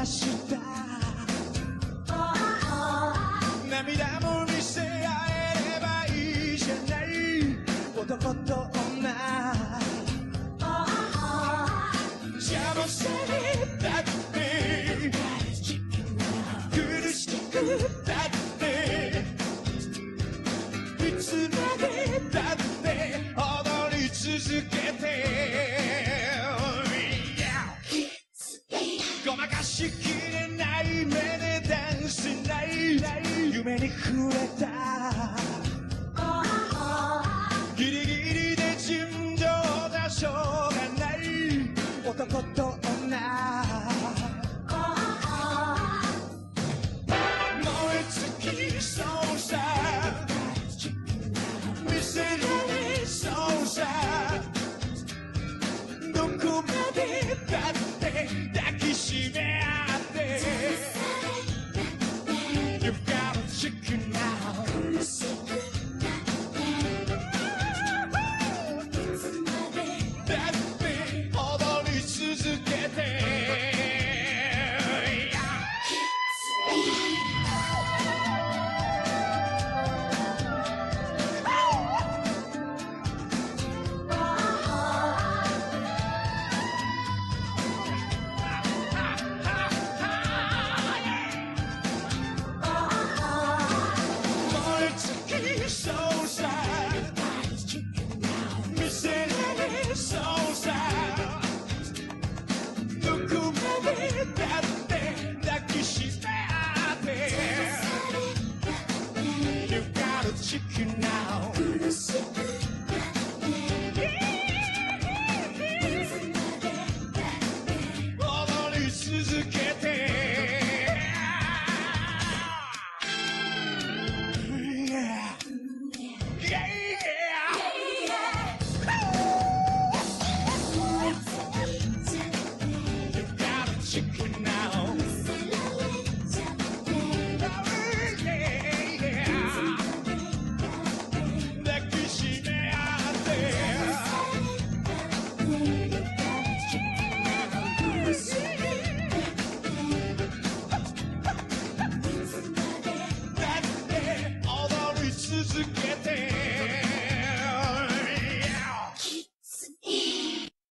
出した涙も見せ合えればいいじゃない男と女邪魔されたって苦しくたっていつまでだって踊り続けてごまかしきれない目でダンスない夢に触れたギリギリで尋常だしょうがない男と女燃え尽きそうさ見せられそうさどこまでだって抱きしめ合って You've got a chicken now だって踊り続けてそうさ見せられそうさどこまでだって抱きしめ合って You got a chicken now 踊り続けてChicken.